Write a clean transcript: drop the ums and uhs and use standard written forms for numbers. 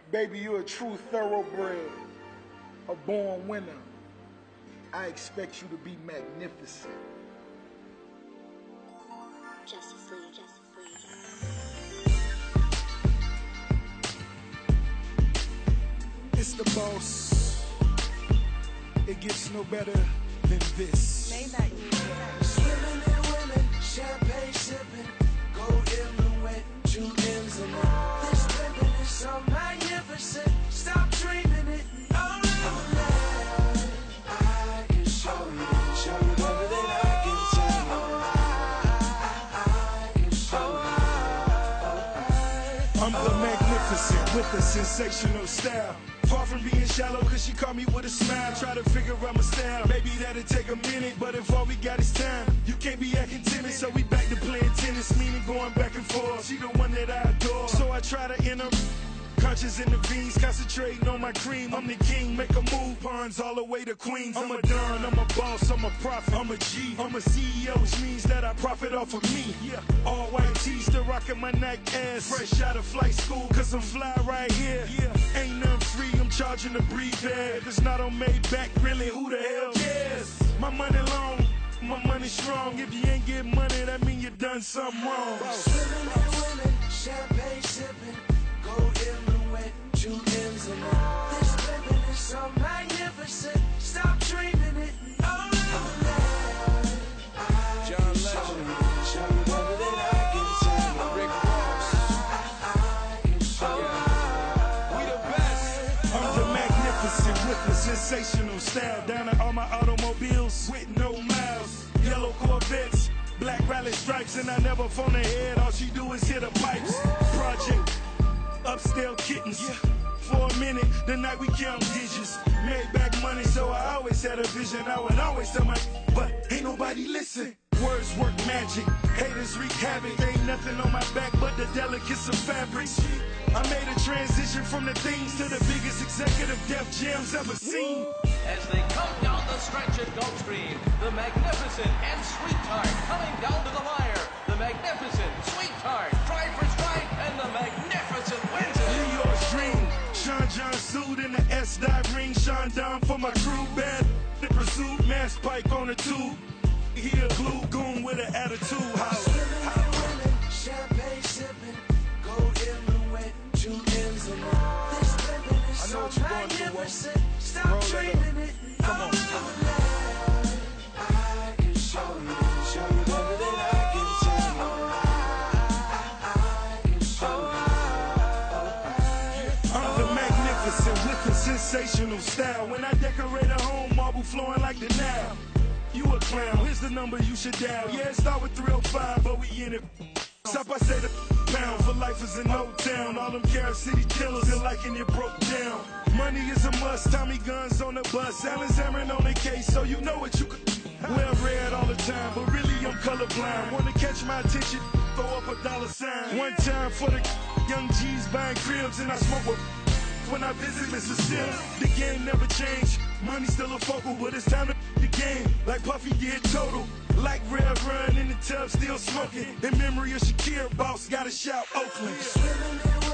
Baby, you're a true thoroughbred, a born winner. I expect you to be magnificent. Justice League, Justice League. It's the boss. It gets no better than this. Maybach music. Swimming in women, champagne sipping, gold emblem, 2 M's and all. This pimpin' is so magnificent. Stop dreaming it. Oh, I can show you everything I can tell you. I can show you. I'm the magnificent with a sensational style. Far from being shallow, cause she caught me with a smile. Try to figure out my style, maybe that'll take a minute. But if all we got is time, you can't be acting timid. So we back to playing tennis, meaning going back and forth. She the one that I adore, so I try to enter conscious in the veins, concentrating on my cream. I'm the king, make a move, pawns all the way to Queens. I'm a don, I'm a boss, I'm a prophet, I'm a G, I'm a CEO, which means that I profit off of me. Yeah, all white tees, still rocking my Nike ass, fresh out of flight school, cause I'm fly right here. Yeah, ain't nothing free, I'm charging to breathe air. If it's not on Maybach, really, who the hell cares? My money long, my money strong. If you ain't get money, that mean you done something wrong. Swimming in women, champagne sipping, gold emblem, 2 M's and all. This pimpin' is so magnificent. Stop dreaming it. Oh, John Legend, show you everything I can tell you. Rick Ross, I can show you. we the best. I'm the magnificent with the sensational style. Down at all my automobiles with no miles. Yellow Corvettes, black rally stripes, and I never phone ahead. All she do is hit the pipes. Project, upscale kittens. For a minute, the night we count digits. Made back money, so I always had a vision. I would always tell my, but ain't nobody listen. Words work magic, haters wreak havoc. Ain't nothing on my back but the delicates of fabric. I made a transition from the things to the biggest executive Def Jam's ever seen. As they come down the stretch at Gulfstream, the magnificent and Sweetheart coming down to the wire. The magnificent Sweetheart, stride for stride, and the magnificent wins it. New York's dream, Sean John suit in the S-Dot ring. Sean Don for my crew, bad the pursuit, mass pike on the tube. He a glue goon with an attitude. Swimming in women, champagne sipping, gold emblem, 2 M's and all. This pimpin' is so magnificent. Stop dreaming it. Come on. I can show you everything I can tell you. I can show you. I'm the magnificent with a sensational style. When I decorate a home, marble flowing like the Nile. You a clown, here's the number you should dial. Yeah, it start with 305, but we in it. Stop, I say the pound for life is in Old Town. All them Carol City killers feel like it broke down. Money is a must, Tommy guns on the bus, Alan's hammering on the case, so you know what you could. Well read all the time, but really I'm colorblind. Wanna catch my attention, throw up a $sign. One time for the young G's buying cribs, and I smoke with when I visit Mississippi. The game never changed, money still a focal, but it's time to the game like Puffy did Total. Like Rev Run in the tub, still smoking. In memory of Shakir, boss gotta shout Oakland. Swimming in